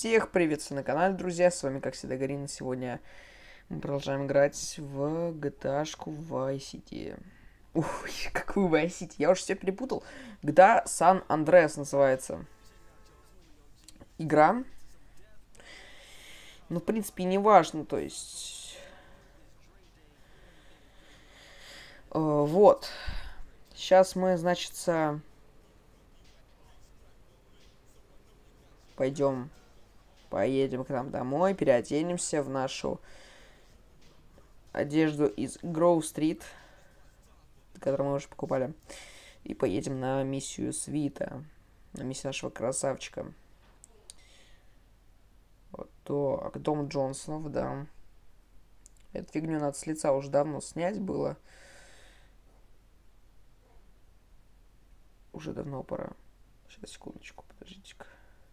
Всех приветствую на канале, друзья, с вами, как всегда, Гарина. Сегодня мы продолжаем играть в GTA-шку Vice City. Ух, какую Vice City, я уже все перепутал. GTA San Andreas называется игра. Ну, в принципе, не важно, то есть... Вот. Сейчас мы, значит, поедем к нам домой, переоденемся в нашу одежду из Grove Street, которую мы уже покупали, и поедем на миссию Свита, на миссию нашего красавчика. Вот то, к дому Джонсонов, да. Эту фигню надо с лица уже давно снять было. Уже давно пора. Сейчас, секундочку, подождите-ка.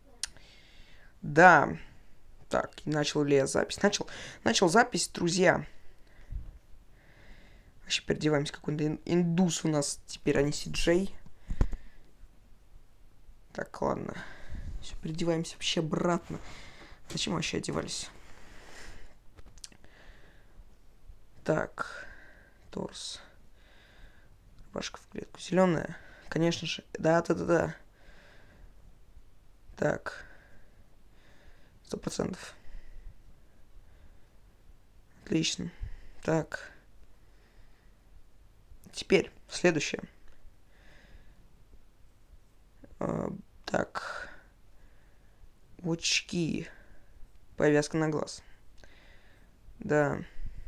Да. Так, начал ли я запись? Начал запись, друзья. Вообще переодеваемся, какой-то индус у нас теперь, а не Си-Джей. Так, ладно. Все, переодеваемся вообще обратно. Зачем вообще одевались? Так. Торс. Рубашка в клетку. Зеленая. Конечно же. Да. Так. 100%. Отлично. Так. Теперь, следующее. Так. Очки. Повязка на глаз. Да.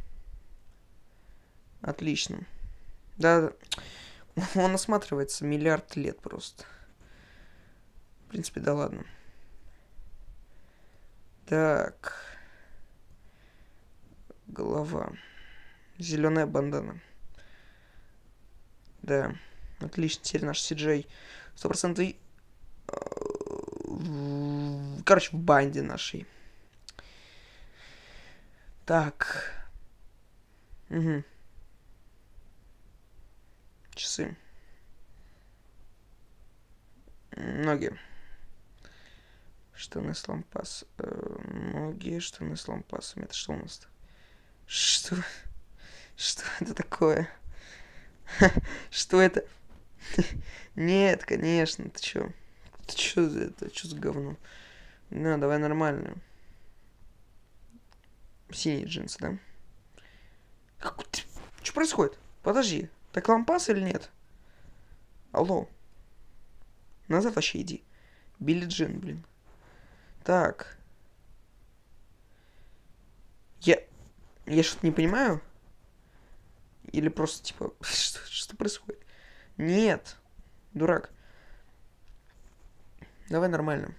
Отлично. Да. Он осматривается миллиард лет просто. В принципе, да ладно. Так. Голова. Зеленая бандана. Да. Отлично. Теперь наш Си-Джей 100%. Короче, в банде нашей. Так. Угу. Часы. Ноги. Штаны с лампас. Ноги, штаны с лампасами. Это что у нас-то? Что? Что это такое? Что это? Нет, конечно. Ты чё? Ты чё за это? Чё за говно? На, давай нормальную. Синие джинсы, да? Что происходит? Подожди. Так лампас или нет? Алло. Назад вообще иди. Билли Джин, блин. Так. Я что-то не понимаю? Или просто, типа, что происходит? Нет. Дурак. Давай нормально.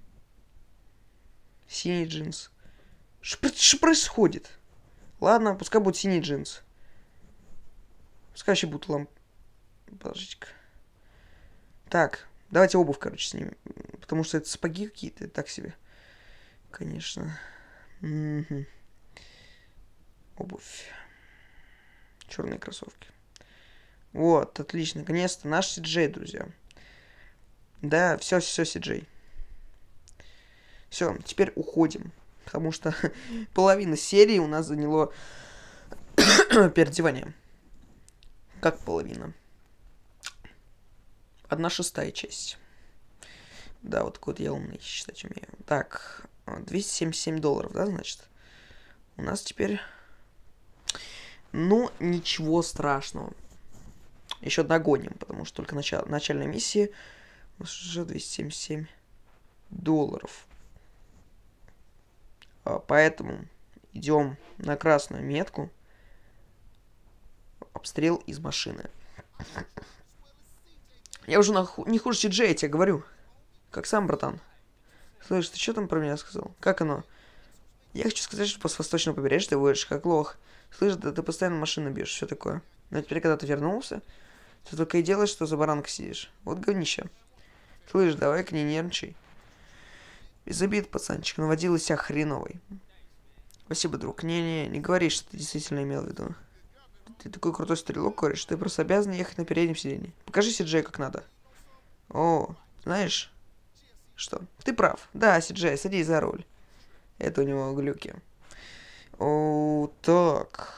Синий джинс. Что происходит? Ладно, пускай будет синий джинс. Пускай еще будут Подождите-ка. Так, давайте обувь, короче, снимем. Потому что это сапоги какие-то, так себе. Конечно. Угу. Обувь. Черные кроссовки. Вот, отлично. Наконец-то наш Си-Джей, друзья. Да, все, Си-Джей. Все, теперь уходим. Потому что половина серии у нас заняло переодевание. Как половина? 1/6 часть. Да, вот такой вот я умный, считать умею. Так, $277, да, значит? У нас теперь... Ну, ничего страшного. Еще догоним, потому что только начальной миссии у нас уже $277. Поэтому идем на красную метку. Обстрел из машины. Я уже не хуже Си-Джей, я тебе говорю. Как сам, братан. Слышь, ты что там про меня сказал? Как оно? Я хочу сказать, что с восточного побережья ты водишь как лох. Слышь, да ты постоянно машину бьешь, все такое. Но теперь, когда ты вернулся, ты только и делаешь, что за баранкой сидишь. Вот говнище. Слышь, давай-ка не нервничай. Без обид, пацанчик, наводила себя хреновой. Спасибо, друг. Не говори, что ты действительно имел в виду. Ты такой крутой стрелок, говоришь, ты просто обязан ехать на переднем сиденье. Покажи Си-Джей как надо. О, знаешь, Что? Ты прав. Да, Си-Джей, садись за руль. Это у него глюки. О, так.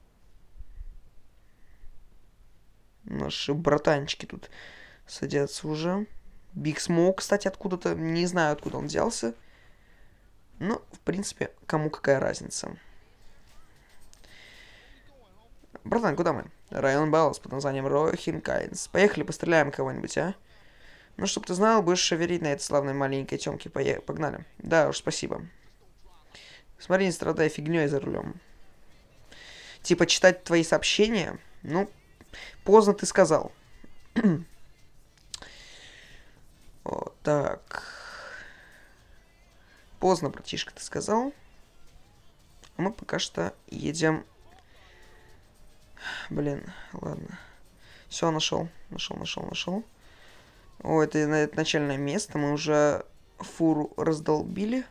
Наши братанчики тут садятся уже. Биг Смоук, кстати, откуда-то. Не знаю, откуда он взялся. Но, в принципе, кому какая разница. Братан, куда мы? Район Баллас под названием Рохинкайнс. Поехали, постреляем кого-нибудь, а? Ну, чтоб ты знал, будешь шеверить на этой славной маленькой тёмке. Погнали. Да уж, спасибо. Смотри, не страдай фигнёй за рулем. Типа, читать твои сообщения? Ну, поздно ты сказал. О, так. Поздно, братишка, ты сказал. А мы пока что едем... Блин, ладно. Все, нашел. О, это начальное место. Мы уже фуру раздолбили.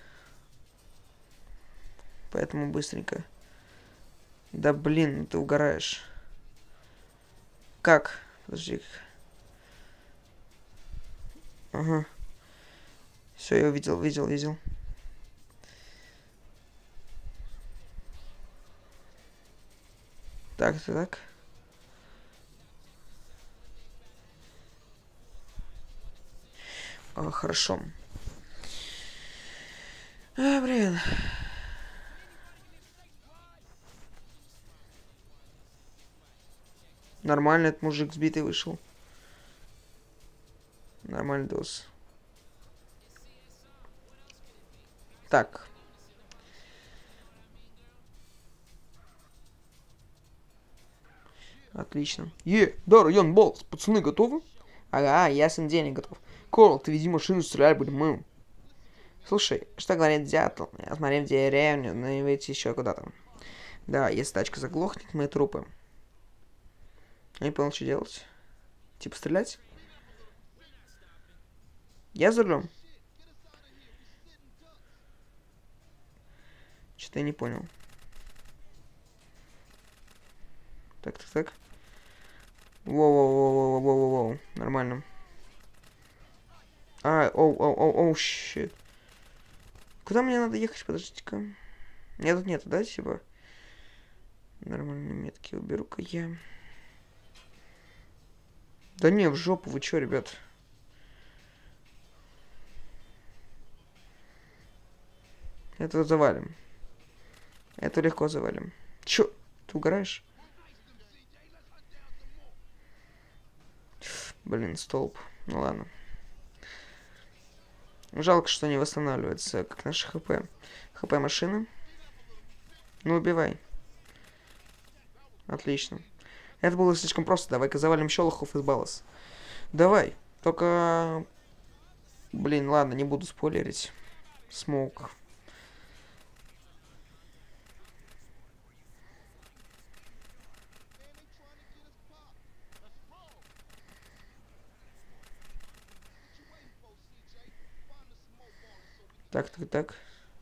Поэтому быстренько. Да блин, ты угораешь. Как? Подожди. Ага. Все, я видел. Так. Хорошо. Блин. Нормально, этот мужик сбитый вышел. Нормальный дос. Так. Отлично. Да, район Баллас. Пацаны готовы? Ага, ясен день готов. Корл, ты веди машину, стрелять будем мы. Слушай, что говорит дятел? Я смотрю в деревню, но ведь еще куда-то. Да, если тачка заглохнет, мы трупы. Я не понял, что делать. Типа стрелять? Я за рулем. Что-то я не понял. Так. Воу. Нормально. Оу, щит. Куда мне надо ехать? Подождите-ка. Меня тут нету, да, типа? Нормальные метки уберу-ка я. Да не, в жопу, вы чё, ребят? Это завалим. Это легко завалим. Чё? Ты угораешь? Блин, столб. Ну ладно. Жалко, что не восстанавливается, как наши ХП. ХП машины. Ну, убивай. Отлично. Это было слишком просто. Давай-ка завалим Щелохов из Баллас. Давай. Только... Блин, ладно, не буду спойлерить. Смоук. Так.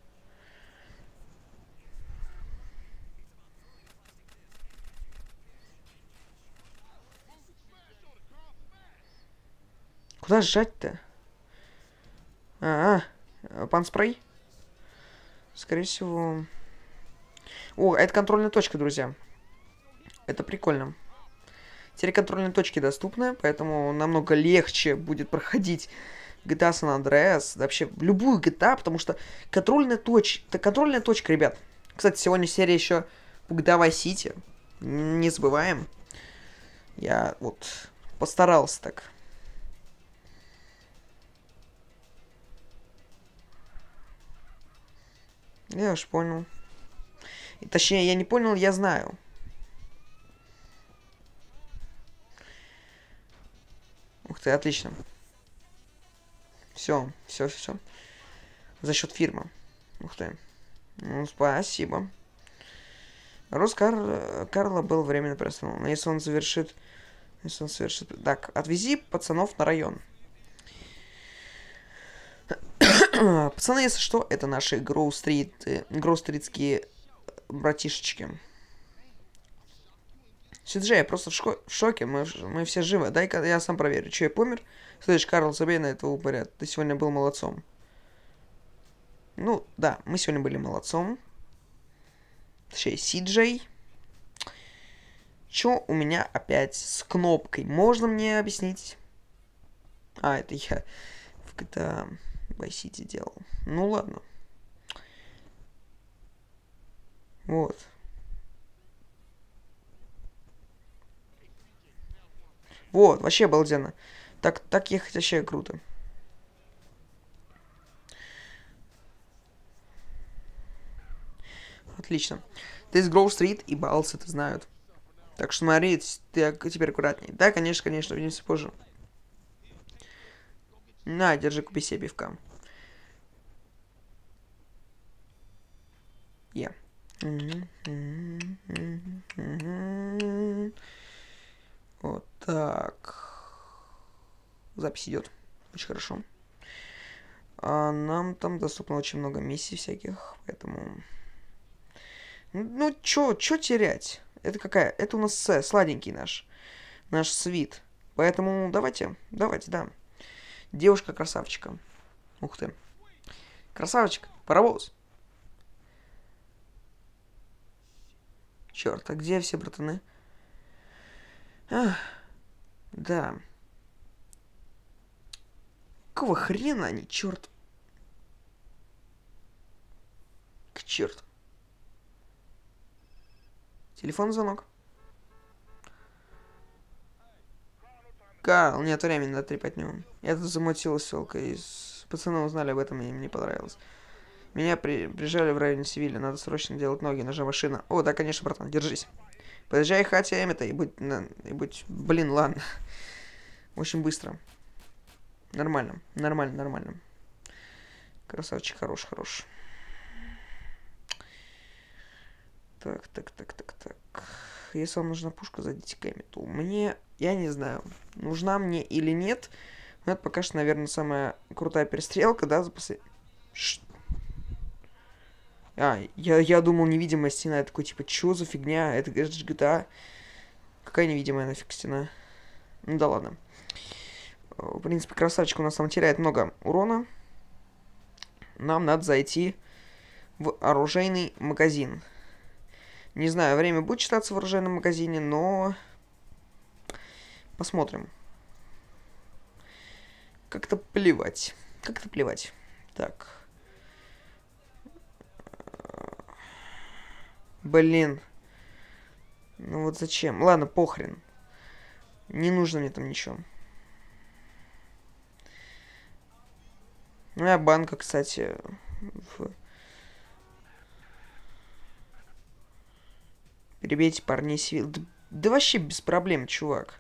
Куда сжать-то? Панспрей? Скорее всего... О, это контрольная точка, друзья. Это прикольно. Теперь контрольные точки доступны, поэтому намного легче будет проходить GTA San Andreas, да вообще любую GTA, потому что контрольная точка, ребят. Кстати, сегодня серия еще по GTA Vice City. Не забываем. Я вот постарался так. Я уж понял. И, точнее, я не понял, я знаю. Ух ты, отлично. Все. За счет фирмы. Ух ты. Ну, спасибо. Карла был временно приостановлен. Если он совершит... Так, отвези пацанов на район. Пацаны, если что, это наши гроустритские братишечки. Сиджей, я просто в шоке. Мы все живы. Дай-ка я сам проверю. Че, я помер? Слышь, Карл, забей на этого упыря. Ты сегодня был молодцом. Ну, да, мы сегодня были молодцом. Точнее, Сиджей. Чё у меня опять с кнопкой? Можно мне объяснить? А, это я в GTA Vice City делал. Ну, ладно. Вот. Вот, вообще обалденно. Так ехать вообще круто. Отлично. Ты из Гроув-стрит и Балс это знают. Так что смотри, ты теперь аккуратней. Да, конечно, увидимся позже. На, держи, купи себе пивка. Я. Вот так. Запись идет. Очень хорошо. А нам там доступно очень много миссий всяких, поэтому... Ну, чё терять? Это какая? Это у нас сладенький наш свит. Поэтому давайте, да. Девушка-красавчика. Ух ты. Красавчик, паровоз. Черт, а где все братаны? Ах, да. Какого хрена они, черт? К черту. Телефон звонок. Карл, нет времени на трепотню. Я тут замутилась селка, и пацаны узнали об этом, и им не понравилось. Меня прижали в районе Севиля, надо срочно делать ноги, нужна машина. О, да, конечно, братан, держись. Подъезжай к хате Эммета и будь... Блин, ладно. Очень быстро. Нормально. Красавчик, хорош. Так. Если вам нужна пушка, зайдите к Эммету. Мне... Я не знаю, нужна мне или нет. Но это пока что, наверное, самая крутая перестрелка, да, за я думал, невидимая стена. Я такой, типа, чё за фигня? Это же GTA. Какая невидимая нафиг стена? Ну да ладно. В принципе, красавчик у нас там теряет много урона. Нам надо зайти в оружейный магазин. Не знаю, время будет читаться в оружейном магазине, но... Посмотрим. Как-то плевать. Так. Блин. Ну вот зачем? Ладно, похрен. Не нужно мне там ничего. Моя банка, кстати, Перебейте парней Севилла. Да вообще без проблем, чувак.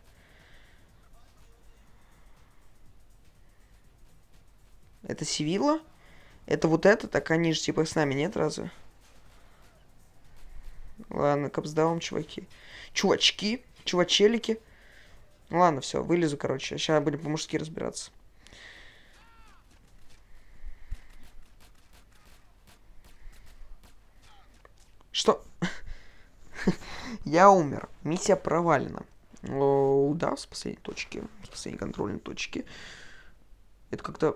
Это Севилла? Это вот это? Так они же типа с нами нет разве? Ладно, капсдаун, чуваки. Чувачелики. Ладно, все, вылезу, короче. Сейчас будем по-мужски разбираться. Что? Я умер. Миссия провалена. Да, с последней точки. С последней контрольной точки. Это как-то...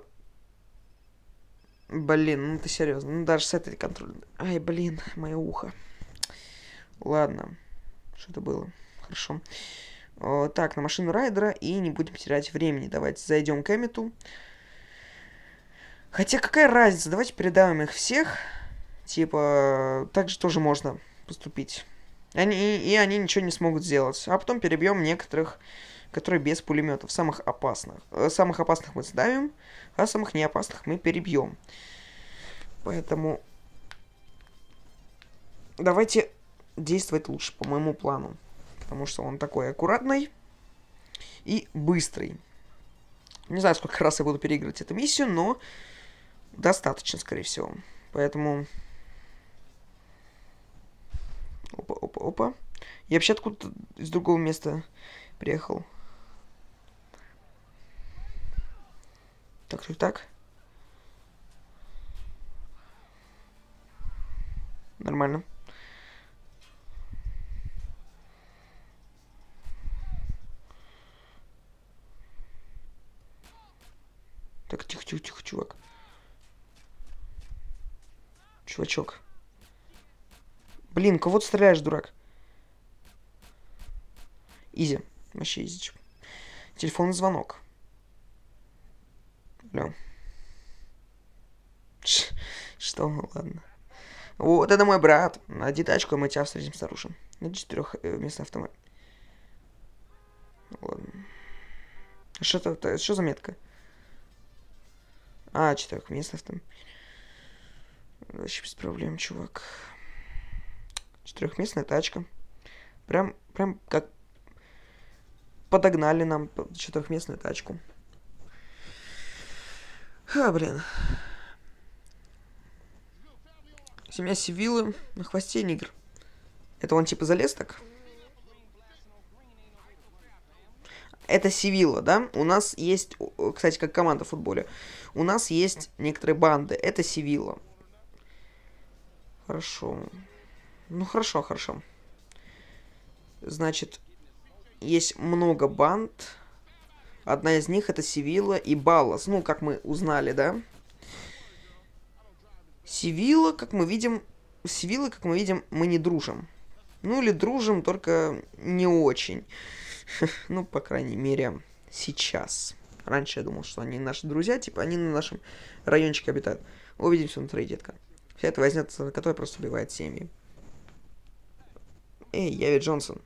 Блин, ну ты серьезно. Ну даже с этой контрольной... Ай, блин, мое ухо. Ладно. Что это было? Хорошо. Так, на машину райдера. И не будем терять времени. Давайте зайдем к Эммету. Хотя какая разница? Давайте передаем их всех. Типа, так же тоже можно поступить. Они ничего не смогут сделать. А потом перебьем некоторых, которые без пулеметов. Самых опасных. Самых опасных мы сдавим, а самых неопасных мы перебьем. Поэтому давайте действовать лучше по моему плану. Потому что он такой аккуратный и быстрый. Не знаю, сколько раз я буду переигрывать эту миссию, но достаточно, скорее всего. Поэтому... Опа. Я вообще откуда-то из другого места приехал. Так. Нормально. чувачок. Блин, кого ты стреляешь, дурак? Изи. Вообще изи. Телефонный звонок. Алло. Что? Ладно. Вот это мой брат. Найди тачку, и мы тебя встретим с оружием. Найди 4-местный автомобиль. Ладно. Что за метка? А, 4-местный автомобиль. Вообще без проблем, чувак. 4-местная тачка. Прям как подогнали нам 4-местную тачку. Блин. Семья Сивиллы на хвосте нигр. Это он типа залез так? Это Севилла, да? У нас есть, кстати, как команда в футболе. У нас есть некоторые банды. Это Севилла. Хорошо. Ну, хорошо. Значит, есть много банд. Одна из них это Севилла и Баллас. Ну, как мы узнали, да? Севилла, как мы видим, мы не дружим. Ну, или дружим, только не очень. Ну, по крайней мере, сейчас. Раньше я думал, что они наши друзья, типа, они на нашем райончике обитают. Увидимся внутри, детка. Вся эта возня, которая просто убивает семьи. Эй, я ведь Джонсон.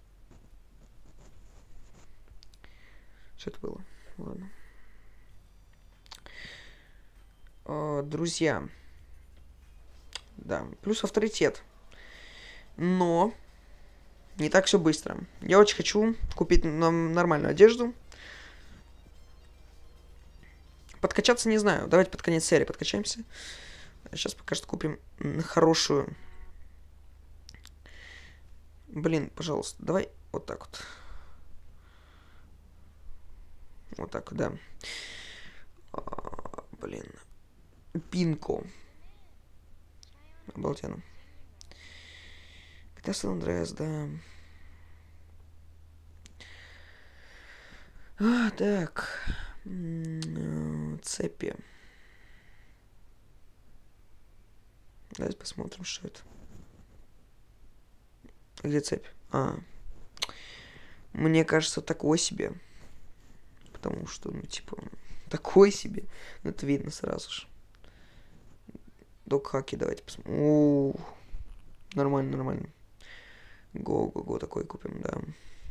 Что это было? Ладно. Друзья. Да, плюс авторитет. Но не так все быстро. Я очень хочу купить нам нормальную одежду. Подкачаться не знаю. Давайте под конец серии подкачаемся. Сейчас пока что купим хорошую. Блин, пожалуйста, давай вот так вот. Вот так вот, да. Блин. Пинко. Обалденно. GTA San Andreas, да. Так. Цепи. Давайте посмотрим, что это. Где цепь? Мне кажется, такой себе. Потому что, ну, типа, такой себе. Ну, это видно сразу же. Док-хаки давайте посмотрим. Нормально. Го, такой купим, да.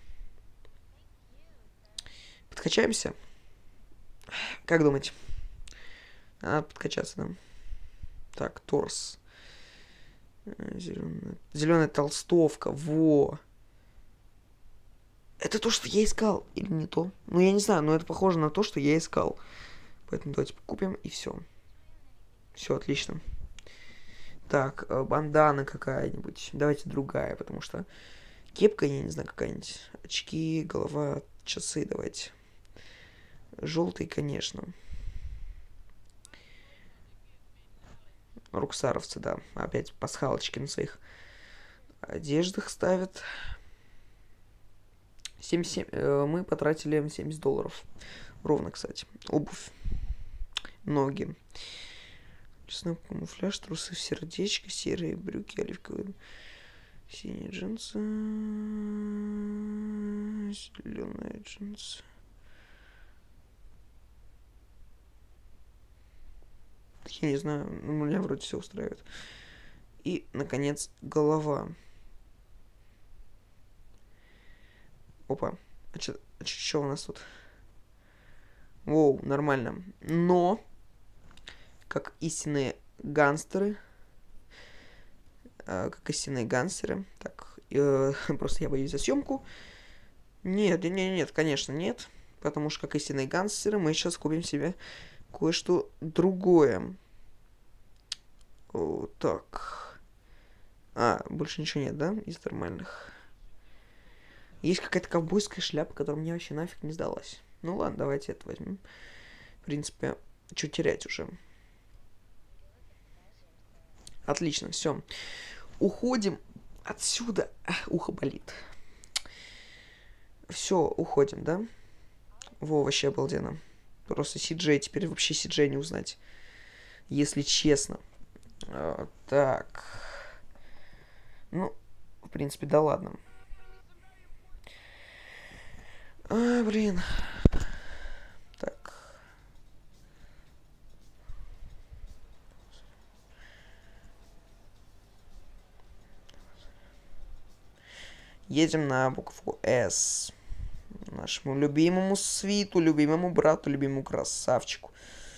Подкачаемся? Как думаете? Надо подкачаться, да. Так, торс. Зеленая толстовка. Во. Это то, что я искал. Или не то? Ну, я не знаю, но это похоже на то, что я искал. Поэтому давайте купим и все. Все, отлично. Так, бандана какая-нибудь. Давайте другая, потому что кепка, я не знаю, какая-нибудь. Очки, голова, часы давайте. Желтый, конечно. Руксаровцы, да. Опять пасхалочки на своих одеждах ставят. 77, мы потратили $70. Ровно, кстати. Обувь. Ноги. Честно, камуфляж, трусы в сердечко, серые брюки, оливковые, синие джинсы, зеленые джинсы. Я не знаю, меня вроде все устраивает. И, наконец, голова. Опа. А что у нас тут? Воу, нормально. Но, как истинные гангстеры. Так, просто я боюсь за съемку. Нет, конечно, нет. Потому что, как истинные гангстеры, мы сейчас купим себе кое-что другое. Так. Больше ничего нет, да? Из нормальных. Есть какая-то ковбойская шляпа, которая мне вообще нафиг не сдалась. Ну ладно, давайте это возьмем. В принципе, что терять уже. Отлично, все. Уходим отсюда. Ухо болит. Все, уходим, да? Во, вообще обалденно. Просто CJ, теперь вообще CJ не узнать. Если честно. Так. Ну, в принципе, да ладно. Блин. Так. Едем на букву С. Нашему любимому свиту, любимому брату, любимому красавчику.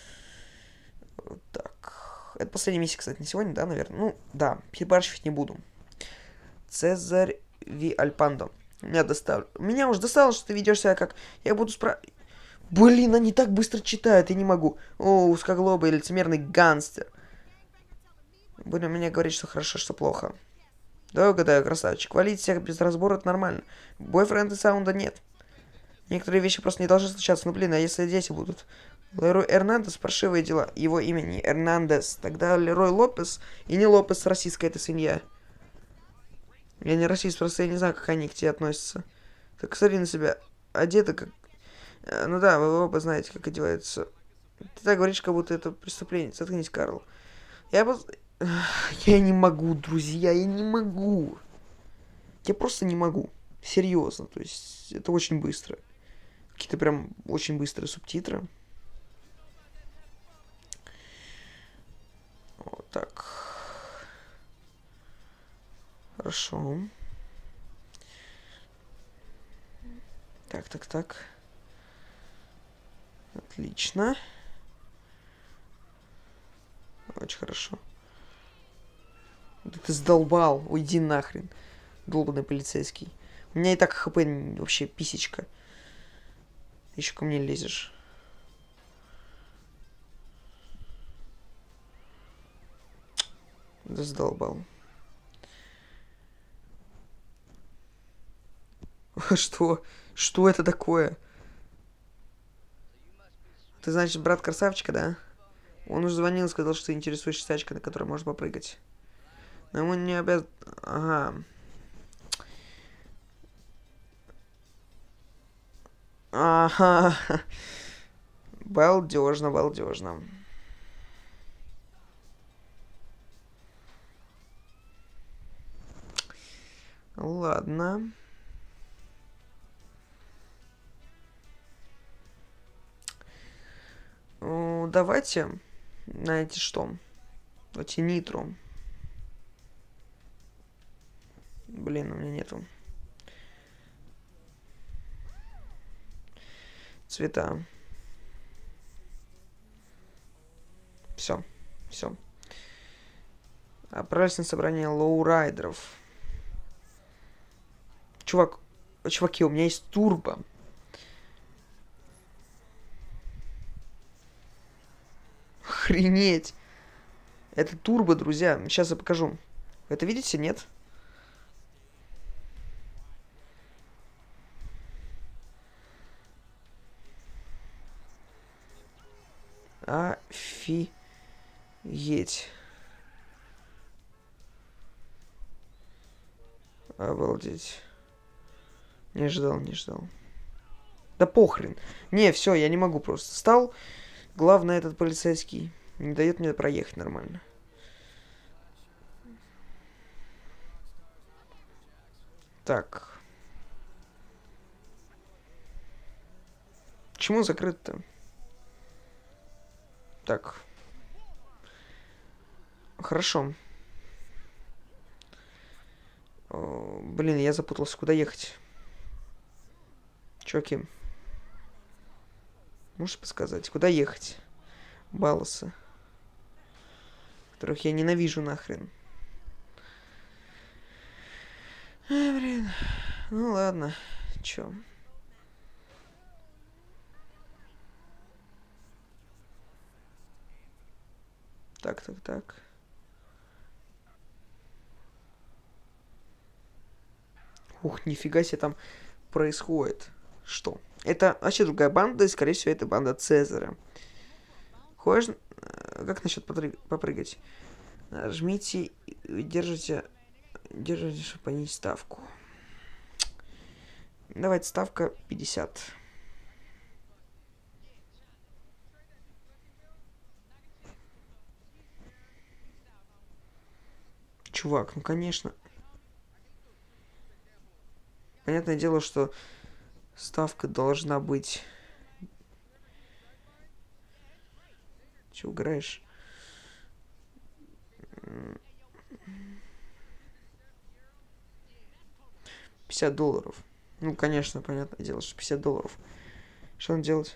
Так. Это последняя миссия, кстати, на сегодня, да, наверное? Ну, да, перебарщивать не буду. Цезарь Ви Альпандо. Меня уже достало, что ты ведешь себя как... Я буду Блин, они так быстро читают, я не могу. О, узкоглобый, лицемерный гангстер. Будем мне говорить, что хорошо, что плохо. Давай угадаю, красавчик. Валить всех без разбора — это нормально. Бойфренда саунда нет. Некоторые вещи просто не должны случаться. Ну, блин, а если дети будут? Лерой Эрнандес — паршивые дела. Его имя не Эрнандес. Тогда Лерой Лопес и не Лопес, российская эта свинья. Я не расист, просто я не знаю, как они к тебе относятся. Так смотри на себя. Одета как... Ну да, вы оба знаете, как одеваются. Ты так говоришь, как будто это преступление. Заткнись, Карл. Я просто... Я не могу, друзья, я не могу. Я просто не могу. Серьезно, то есть это очень быстро. Какие-то прям очень быстрые субтитры. Вот так. Хорошо. Так. Отлично. Очень хорошо. Да ты задолбал. Уйди нахрен. Долбанный полицейский. У меня и так хп вообще писечка. Ты еще ко мне лезешь. Да задолбал. Что? Что это такое? Ты, значит, брат красавчика, да? Он уже звонил и сказал, что ты интересуешься тачкой, на которой можно попрыгать. Но ему не обязан... Ага. Ага. Балдежно, балдежно. Ладно. Давайте, знаете что? Давайте нитро. Блин, у меня нету. Цвета. Все. Отправились на собрание лоурайдеров. Чуваки, у меня есть турбо. Охренеть. Это турбо, друзья. Сейчас я покажу. Вы это видите, нет? Офигеть. Обалдеть. Не ждал. Да похрен. Не, все, я не могу просто. Стал. Главное, этот полицейский не дает мне проехать нормально. Так. Почему закрыто-то? Так. Хорошо. Блин, я запутался, куда ехать. Чуваки. Можешь подсказать, куда ехать? Балласы. Которых я ненавижу нахрен. Блин. Ну ладно. Чё? Так. Ух, нифига себе там происходит. Что? Это вообще другая банда, и, скорее всего, это банда Цезаря. Хочешь... Как насчет попрыгать? Нажмите и держите, чтобы понизить ставку. Давайте ставка 50. чувак, ну конечно. Понятное дело, что ставка должна быть... Че, угораешь? $50. Ну, конечно, понятное дело, что $50. Что он делать?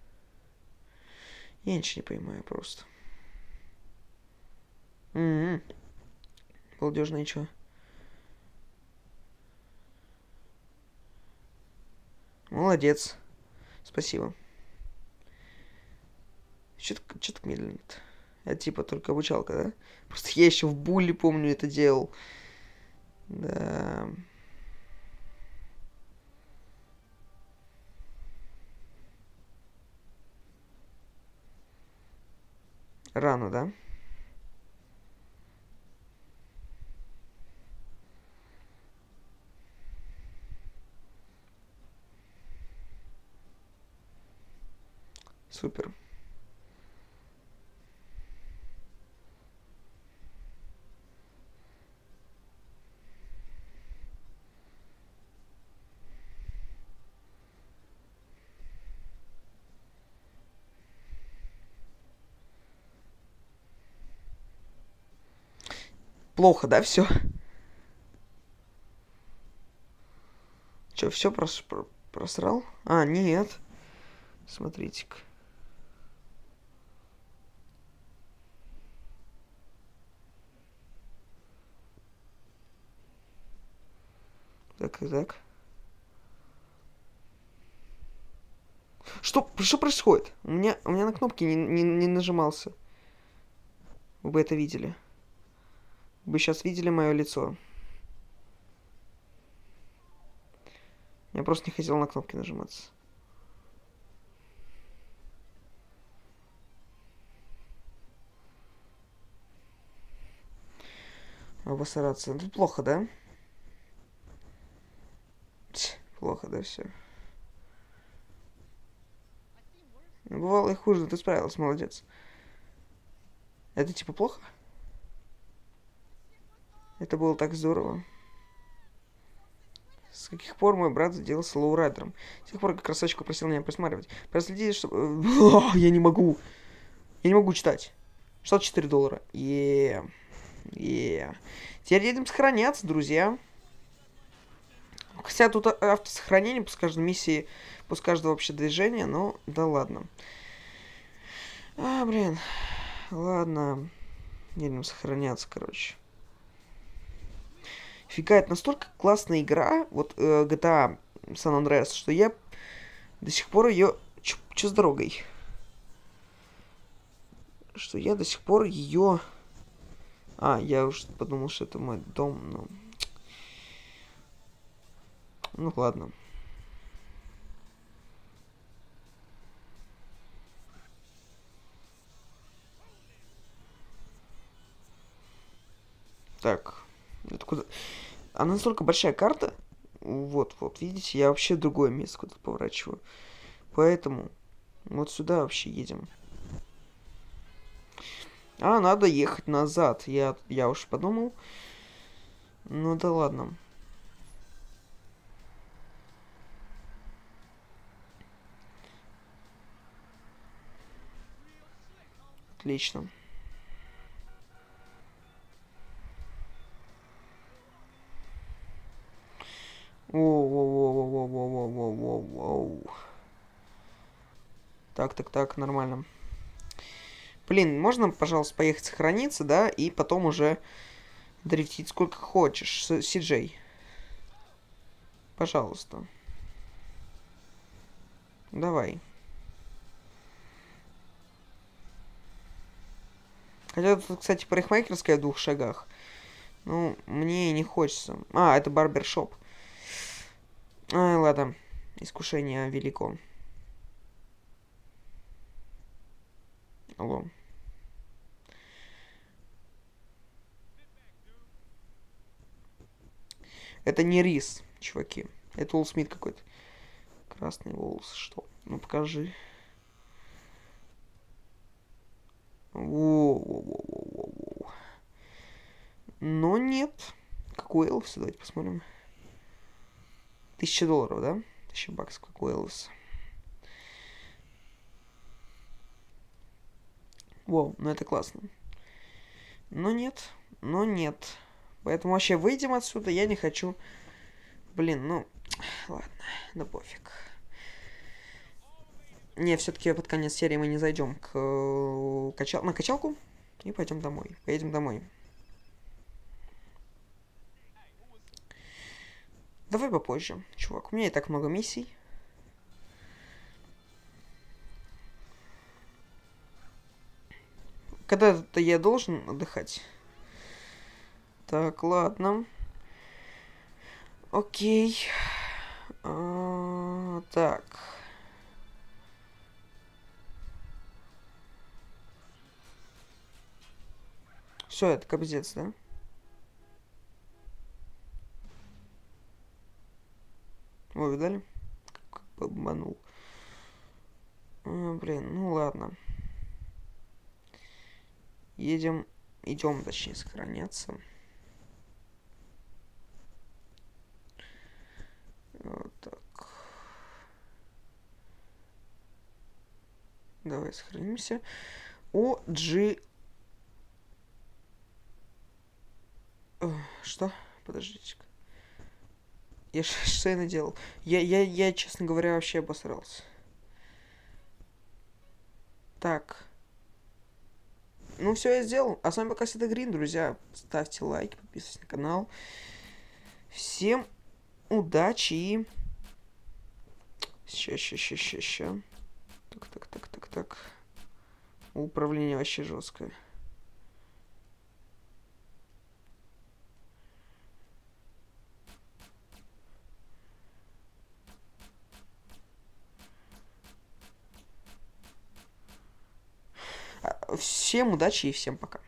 Я ничего не понимаю просто. Балдежно ничего. Молодец. Спасибо. Че так медленно-то? Это типа только обучалка, да? Просто я еще в булле, помню, это делал. Да. Рано, да? Супер. Плохо, да, все? Че, все просрал? А, нет. Смотрите-ка. Так и так. Что происходит? У меня на кнопки не нажимался. Вы бы это видели. Вы бы сейчас видели мое лицо. Я просто не хотел на кнопки нажиматься. Обосраться. Это плохо, да? Плохо, да, все. Бывало и хуже, но ты справилась, молодец. Это типа плохо? Это было так здорово. С каких пор мой брат сделался лоурайдером? С тех пор, как красавчик попросил меня присматривать. Проследи, чтобы... Я не могу. Я не могу читать. $64. Теперь едем сохраняться, друзья. Хотя тут автосохранение после каждой миссии, после каждого вообще движения, но да ладно. Блин. Ладно. Едем сохраняться, короче. Фига, это настолько классная игра, вот GTA San Andreas, что я до сих пор ее... Че с дорогой? Что я до сих пор ее... я уж подумал, что это мой дом, но... Ну ладно. Так. Это куда... Она настолько большая карта. Вот, видите, я вообще в другое место куда-то поворачиваю. Поэтому вот сюда вообще едем. Надо ехать назад. Я уж подумал. Ну да ладно. Отлично. Воу. Так, нормально. Блин, можно, пожалуйста, поехать сохраниться, да, и потом уже дрифтить сколько хочешь, Си-Джей. Пожалуйста. Давай. Хотя тут, кстати, парикмахерская в 2 шагах. Ну, мне и не хочется. Это барбершоп. Ладно. Искушение велико. Алло. Это не рис, чуваки. Это Уилл Смит какой-то. Красный волос. Что? Ну, покажи. Воу. Но нет. Как у Элвиса, давайте посмотрим. $1000, да? 1000 баксов, как у Элвиса. Вау, ну это классно. Но нет, но нет. Поэтому вообще выйдем отсюда, я не хочу. Блин, ну, ладно, да пофиг. Не, все-таки под конец серии мы не зайдем к на качалку и пойдем домой. Поедем домой. Давай попозже, чувак. У меня и так много миссий. Когда-то я должен отдыхать. Так, ладно. Окей. Так. Все, это капздец, да? Вы видали? Как обманул. Блин, ну ладно. Идем, точнее, сохраняться. Вот так. Давай сохранимся. OG... Что? Подождите-ка. Что я наделал? Я, честно говоря, вообще обосрался. Так. Ну, все я сделал. А с вами пока всегда Грин, друзья. Ставьте лайки, подписывайтесь на канал. Всем удачи и... Ща. Так. Управление вообще жесткое. Всем удачи и всем пока.